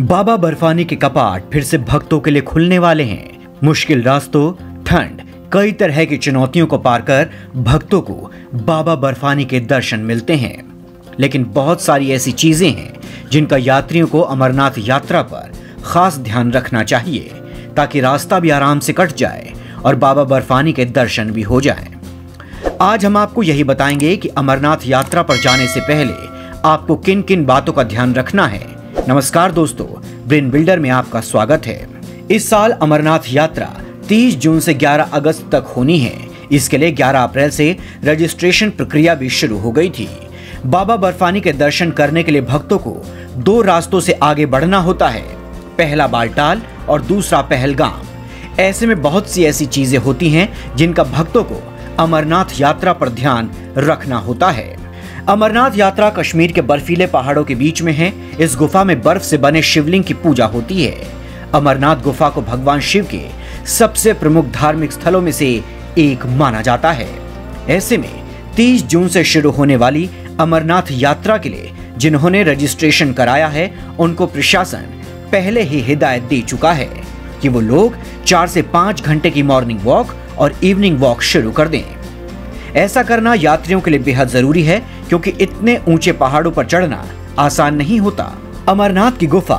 बाबा बर्फानी के कपाट फिर से भक्तों के लिए खुलने वाले हैं। मुश्किल रास्तों, ठंड, कई तरह की चुनौतियों को पार कर भक्तों को बाबा बर्फानी के दर्शन मिलते हैं। लेकिन बहुत सारी ऐसी चीजें हैं जिनका यात्रियों को अमरनाथ यात्रा पर खास ध्यान रखना चाहिए ताकि रास्ता भी आराम से कट जाए और बाबा बर्फानी के दर्शन भी हो जाएं। आज हम आपको यही बताएंगे कि अमरनाथ यात्रा पर जाने से पहले आपको किन किन बातों का ध्यान रखना है। नमस्कार दोस्तों, ब्रेन बिल्डर में आपका स्वागत है। इस साल अमरनाथ यात्रा 30 जून से 11 अगस्त तक होनी है। इसके लिए 11 अप्रैल से रजिस्ट्रेशन प्रक्रिया भी शुरू हो गई थी। बाबा बर्फानी के दर्शन करने के लिए भक्तों को 2 रास्तों से आगे बढ़ना होता है, पहला बालटाल और दूसरा पहलगाम। ऐसे में बहुत सी ऐसी चीजें होती हैं जिनका भक्तों को अमरनाथ यात्रा पर ध्यान रखना होता है। अमरनाथ यात्रा कश्मीर के बर्फीले पहाड़ों के बीच में है। इस गुफा में बर्फ से बने शिवलिंग की पूजा होती है। अमरनाथ गुफा को भगवान शिव के सबसे प्रमुख धार्मिक स्थलों में से एक माना जाता है। ऐसे में 30 जून से शुरू होने वाली अमरनाथ यात्रा के लिए जिन्होंने रजिस्ट्रेशन कराया है, उनको प्रशासन पहले ही हिदायत दे चुका है कि वो लोग 4 से 5 घंटे की मॉर्निंग वॉक और इवनिंग वॉक शुरू कर दें। ऐसा करना यात्रियों के लिए बेहद जरूरी है क्योंकि इतने ऊंचे पहाड़ों पर चढ़ना आसान नहीं होता। अमरनाथ की गुफा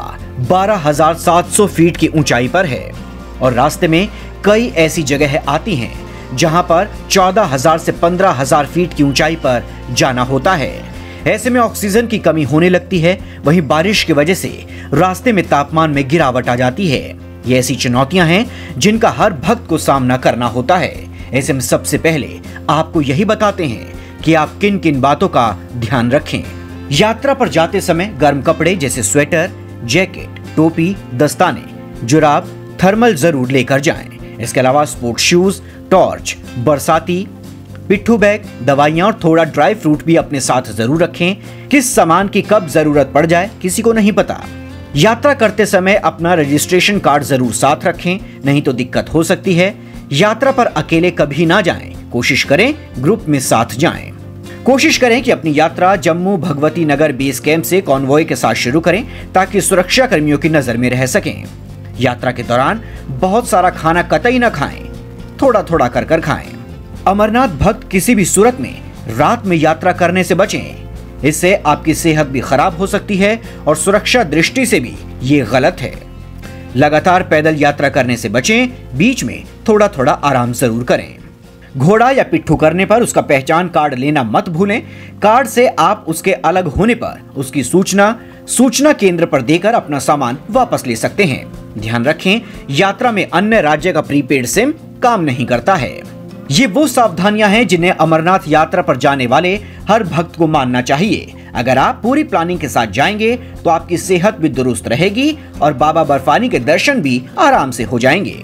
12,700 फीट की ऊंचाई पर है और रास्ते में कई ऐसी जगह आती हैं जहां पर 14,000 से 15,000 फीट की ऊंचाई पर जाना होता है। ऐसे में ऑक्सीजन की कमी होने लगती है। वहीं बारिश की वजह से रास्ते में तापमान में गिरावट आ जाती है। ये ऐसी चुनौतियां हैं जिनका हर भक्त को सामना करना होता है। ऐसे में सबसे पहले आपको यही बताते हैं कि आप किन किन बातों का ध्यान रखें। यात्रा पर जाते समय गर्म कपड़े जैसे स्वेटर, जैकेट, टोपी, दस्ताने, जुराब, थर्मल जरूर लेकर जाएं। इसके अलावा स्पोर्ट्स शूज, टॉर्च, बरसाती, पिट्ठू बैग, दवाइयां और थोड़ा ड्राई फ्रूट भी अपने साथ जरूर रखें। किस सामान की कब जरूरत पड़ जाए किसी को नहीं पता। यात्रा करते समय अपना रजिस्ट्रेशन कार्ड जरूर साथ रखें, नहीं तो दिक्कत हो सकती है। यात्रा पर अकेले कभी ना जाएं, कोशिश करें ग्रुप में साथ जाएं। कोशिश करें कि अपनी यात्रा जम्मू भगवती नगर बेस कैंप से कॉन्वॉय के साथ शुरू करें ताकि सुरक्षा कर्मियों की नजर में रह सकें। यात्रा के दौरान बहुत सारा खाना कतई न खाएं, थोड़ा थोड़ा कर खाएं। अमरनाथ भक्त किसी भी सूरत में रात में यात्रा करने से बचें। इससे आपकी सेहत भी खराब हो सकती है और सुरक्षा दृष्टि से भी ये गलत है। लगातार पैदल यात्रा करने से बचें, बीच में थोड़ा थोड़ा आराम जरूर करें। घोड़ा या पिट्ठू करने पर उसका पहचान कार्ड लेना मत भूलें। कार्ड से आप उसके अलग होने पर उसकी सूचना केंद्र पर देकर अपना सामान वापस ले सकते हैं। ध्यान रखें, यात्रा में अन्य राज्य का प्रीपेड सिम काम नहीं करता है। ये वो सावधानियां हैं जिन्हें अमरनाथ यात्रा पर जाने वाले हर भक्त को मानना चाहिए। अगर आप पूरी प्लानिंग के साथ जाएंगे तो आपकी सेहत भी दुरुस्त रहेगी और बाबा बर्फानी के दर्शन भी आराम से हो जाएंगे।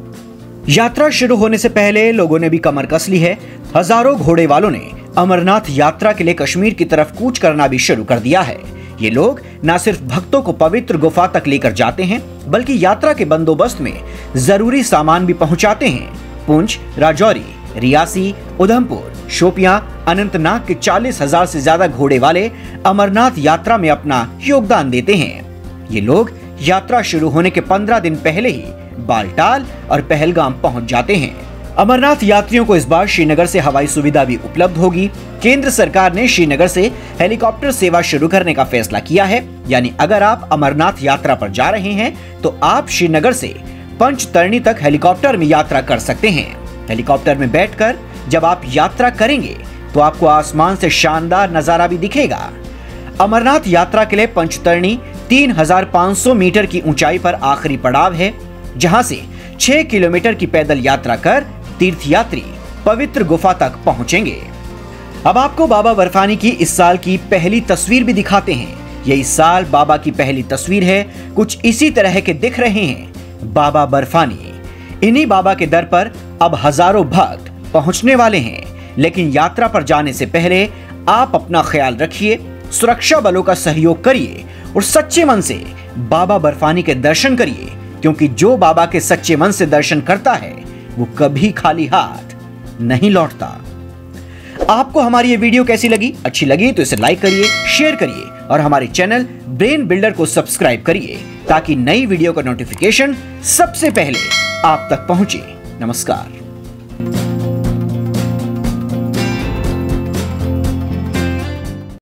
यात्रा शुरू होने से पहले लोगों ने भी कमर कस ली है। हजारों घोड़े वालों ने अमरनाथ यात्रा के लिए कश्मीर की तरफ कूच करना भी शुरू कर दिया है। ये लोग न सिर्फ भक्तों को पवित्र गुफा तक लेकर जाते हैं, बल्कि यात्रा के बंदोबस्त में जरूरी सामान भी पहुंचाते हैं। पुंछ, राजौरी, रियासी, उधमपुर, शोपियां, अनंतनाग के 40,000 से ज्यादा घोड़े वाले अमरनाथ यात्रा में अपना योगदान देते हैं। ये लोग यात्रा शुरू होने के 15 दिन पहले ही बालटाल और पहलगाम पहुंच जाते हैं। अमरनाथ यात्रियों को इस बार श्रीनगर से हवाई सुविधा भी उपलब्ध होगी। केंद्र सरकार ने श्रीनगर से हेलीकॉप्टर सेवा शुरू करने का फैसला किया है। यानी अगर आप अमरनाथ यात्रा पर जा रहे हैं तो आप श्रीनगर से पंचतरणी तक हेलीकॉप्टर में यात्रा कर सकते हैं। हेलीकॉप्टर में बैठकर जब आप यात्रा करेंगे तो आपको आसमान से शानदार नजारा भी दिखेगा। अमरनाथ यात्रा के लिए पंचतरणी 3,500 मीटर की ऊंचाई पर आखिरी पड़ाव है, जहां से 6 किलोमीटर की पैदल यात्रा कर तीर्थयात्री पवित्र गुफा तक पहुंचेंगे। अब आपको बाबा बर्फानी की इस साल की पहली तस्वीर भी दिखाते हैं। ये इस साल बाबा की पहली तस्वीर है। कुछ इसी तरह के दिख रहे हैं बाबा बर्फानी। इन्हीं बाबा के दर पर अब हजारों भक्त पहुंचने वाले हैं। लेकिन यात्रा पर जाने से पहले आप अपना ख्याल रखिए, सुरक्षा बलों का सहयोग करिए और सच्चे मन से बाबा बर्फानी के दर्शन करिए, क्योंकि जो बाबा के सच्चे मन से दर्शन करता है वो कभी खाली हाथ नहीं लौटता। आपको हमारी ये वीडियो कैसी लगी? अच्छी लगी तो इसे लाइक करिए, शेयर करिए और हमारे चैनल ब्रेन बिल्डर को सब्सक्राइब करिए। ताकि नई वीडियो का नोटिफिकेशन सबसे पहले आप तक पहुंचे। नमस्कार।